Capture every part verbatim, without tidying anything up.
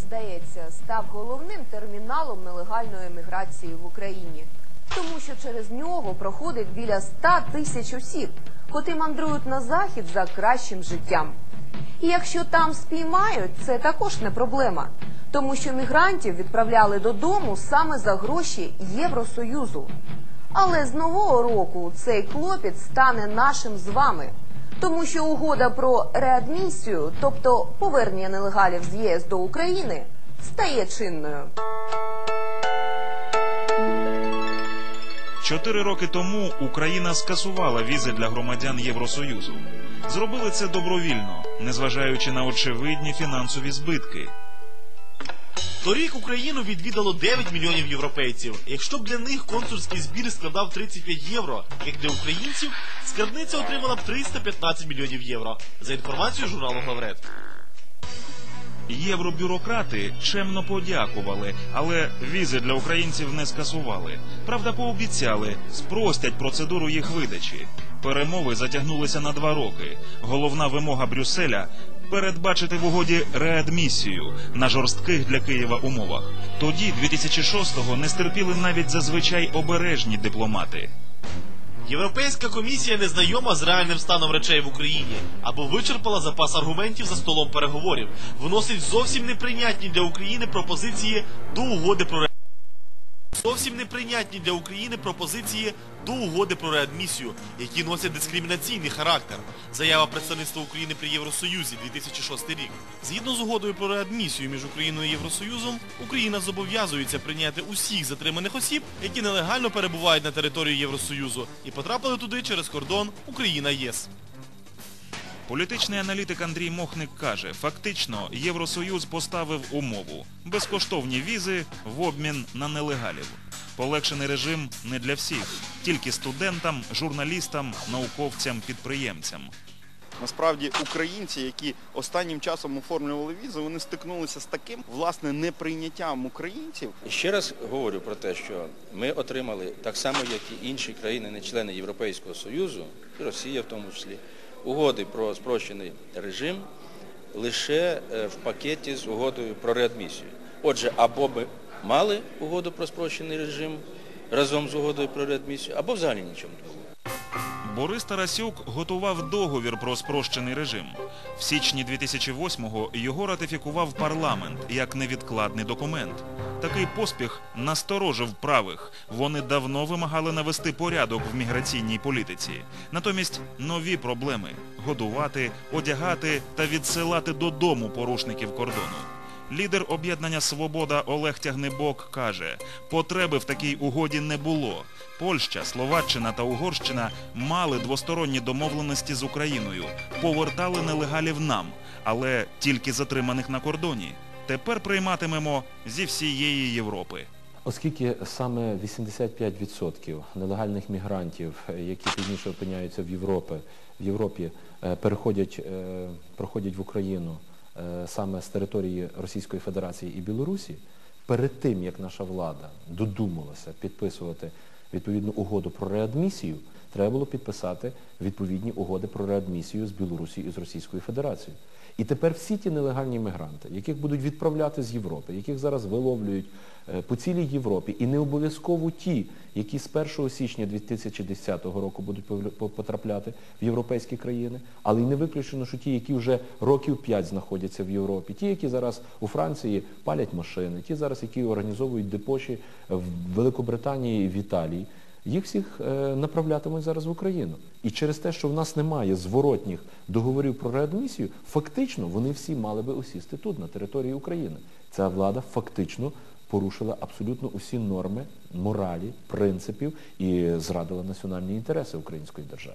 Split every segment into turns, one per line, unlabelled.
здається, став головним терміналом нелегальної міграції в Україні. Тому що через нього проходить біля ста тисяч осіб, котрі мандрують на захід за кращим життям. І якщо там спіймають, це також не проблема. Тому що мігрантів відправляли додому саме за гроші Євросоюзу. Але з нового року цей клопіт стане нашим з вами. Тому що угода про реадмісію, тобто повернення нелегалів з ЄС до України, стає чинною.
Чотири роки тому Україна скасувала візи для громадян Євросоюзу. Зробили це добровільно, незважаючи на очевидні фінансові збитки.
Торік Україну відвідало дев'ять мільйонів європейців. Якщо б для них консульський збір складав тридцять п'ять євро, як для українців, скарбниця отримала б триста п'ятнадцять мільйонів євро, за інформацією журналу «Гаврет».
Євробюрократи чемно подякували, але візи для українців не скасували. Правда, пообіцяли, спростять процедуру їх видачі. Перемови затягнулися на два роки. Головна вимога Брюсселя – передбачити в угоді реадмісію на жорстких для Києва умовах. Тоді, дві тисячі шостого, не стерпіли навіть зазвичай обережні дипломати.
Європейська комісія не знайома з реальним станом речей в Україні або вичерпала запас аргументів за столом переговорів, вносить зовсім неприйнятні для України пропозиції до угоди про реадмісію. Зовсім неприйнятні для України пропозиції до угоди про реадмісію, які носять дискримінаційний характер. Заява представництва України при Євросоюзі, дві тисячі шостий рік. Згідно з угодою про реадмісію між Україною і Євросоюзом, Україна зобов'язується прийняти усіх затриманих осіб, які нелегально перебувають на території Євросоюзу і потрапили туди через кордон Україна-ЄС.
Політичний аналітик Андрій Мохник каже, фактично Євросоюз поставив умову – безкоштовні візи в обмін на нелегалів. Полегшений режим не для всіх, тільки студентам, журналістам, науковцям, підприємцям.
Насправді, українці, які останнім часом оформлювали візи, вони стикнулися з таким, власне, неприйняттям українців.
І ще раз говорю про те, що ми отримали, так само, як і інші країни, не члени Європейського Союзу, і Росія в тому числі, угоди про спрощений режим лише в пакеті з угодою про реадмісію. Отже, або ми мали угоду про спрощений режим разом з угодою про реадмісію, або взагалі нічого не було.
Борис Тарасюк готував договір про спрощений режим. В січні дві тисячі восьмого його ратифікував парламент як невідкладний документ. Такий поспіх насторожив правих. Вони давно вимагали навести порядок в міграційній політиці. Натомість нові проблеми – годувати, одягати та відсилати додому порушників кордону. Лідер об'єднання «Свобода» Олег Тягнебок каже, потреби в такій угоді не було. Польща, Словаччина та Угорщина мали двосторонні домовленості з Україною, повертали нелегалів нам, але тільки затриманих на кордоні. Тепер прийматимемо зі всієї Європи.
Оскільки саме вісімдесят п'ять відсотків нелегальних мігрантів, які пізніше опиняються в Європі, в Європі переходять, проходять в Україну саме з території Російської Федерації і Білорусі, перед тим, як наша влада додумалася підписувати відповідну угоду про реадмісію, треба було підписати відповідні угоди про реадмісію з Білорусі і з Російською Федерацією. І тепер всі ті нелегальні мігранти, яких будуть відправляти з Європи, яких зараз виловлюють по цілій Європі, і не обов'язково ті, які з першого січня дві тисячі десятого року будуть потрапляти в європейські країни, але й не виключено, що ті, які вже років п'ять знаходяться в Європі, ті, які зараз у Франції палять машини, ті зараз, які організовують депоші в Великобританії і в Італії, їх всіх направлятимуть зараз в Україну. І через те, що в нас немає зворотніх договорів про реадмісію, фактично вони всі мали би осісти тут, на території України. Ця влада фактично порушила абсолютно усі норми, моралі, принципів і зрадила національні інтереси української держави.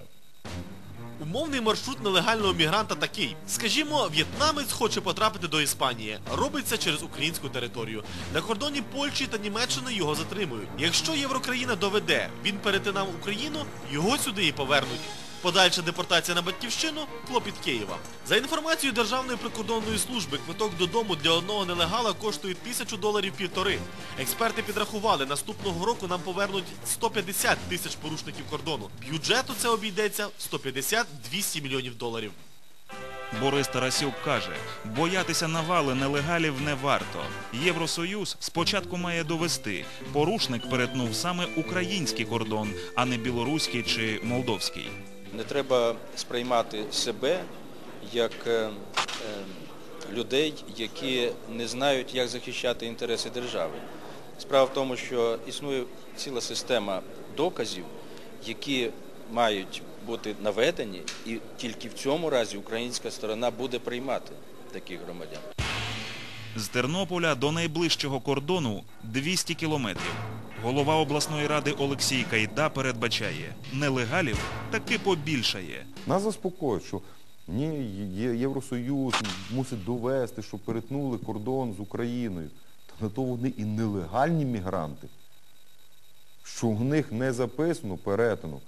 Умовний маршрут нелегального мігранта такий. Скажімо, в'єтнамець хоче потрапити до Іспанії. Робить це через українську територію. На кордоні Польщі та Німеччини його затримують. Якщо єврокраїна доведе, він перетинав Україну, його сюди і повернуть. Подальша депортація на батьківщину – клопіт Києва. За інформацією Державної прикордонної служби, квиток додому для одного нелегала коштує тисячу доларів півтори. Експерти підрахували, наступного року нам повернуть сто п'ятдесят тисяч порушників кордону. Бюджету це обійдеться в сто п'ятдесят - двісті мільйонів доларів.
Борис Тарасюк каже, боятися навали нелегалів не варто. Євросоюз спочатку має довести, порушник перетнув саме український кордон, а не білоруський чи молдовський.
Не треба сприймати себе як е, е, людей, які не знають, як захищати інтереси держави. Справа в тому, що існує ціла система доказів, які мають бути наведені, і тільки в цьому разі українська сторона буде приймати таких громадян.
З Тернополя до найближчого кордону двісті кілометрів. Голова обласної ради Олексій Кайда передбачає, нелегалів таки побільшає.
Нас заспокоїть, що ні, Є- Євросоюз мусить довести, що перетнули кордон з Україною. Та на то вони і нелегальні мігранти, що в них не записано перетину.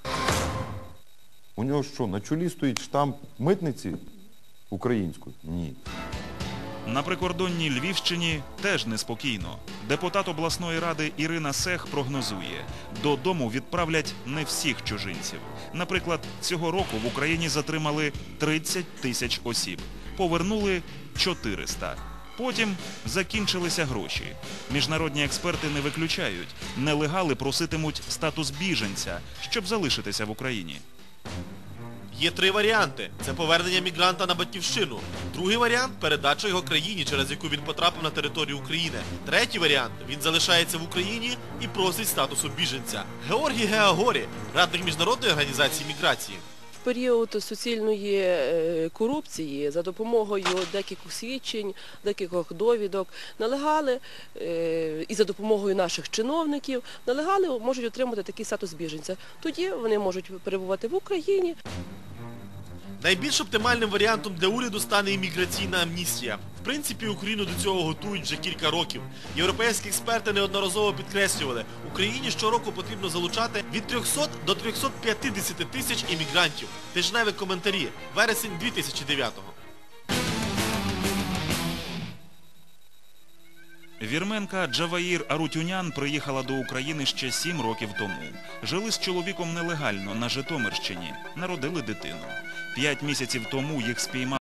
У нього що, на чолі стоїть штамп митниці української? Ні.
На прикордонній Львівщині теж неспокійно. Депутат обласної ради Ірина Сех прогнозує, додому відправлять не всіх чужинців. Наприклад, цього року в Україні затримали тридцять тисяч осіб, повернули чотириста. Потім закінчилися гроші. Міжнародні експерти не виключають, нелегали проситимуть статус біженця, щоб залишитися в Україні.
Є три варіанти. Це повернення мігранта на батьківщину. Другий варіант – передача його країні, через яку він потрапив на територію України. Третій варіант – він залишається в Україні і просить статусу біженця. Георгій Геагорі, радник Міжнародної організації міграції.
В період суцільної е, корупції за допомогою декількох свідчень, декількох довідок нелегали е, і за допомогою наших чиновників нелегали можуть отримати такий статус біженця. Тоді вони можуть перебувати в Україні.
Найбільш оптимальним варіантом для уряду стане імміграційна амністія. В принципі, Україну до цього готують вже кілька років. Європейські експерти неодноразово підкреслювали, Україні щороку потрібно залучати від трьохсот до трьохсот п'ятдесят тисяч іммігрантів. Тижневі коментарі. Вересень дві тисячі дев'ятого.
Вірменка Джаваїр Арутюнян приїхала до України ще сім років тому. Жили з чоловіком нелегально на Житомирщині, народили дитину. П'ять місяців тому їх спіймали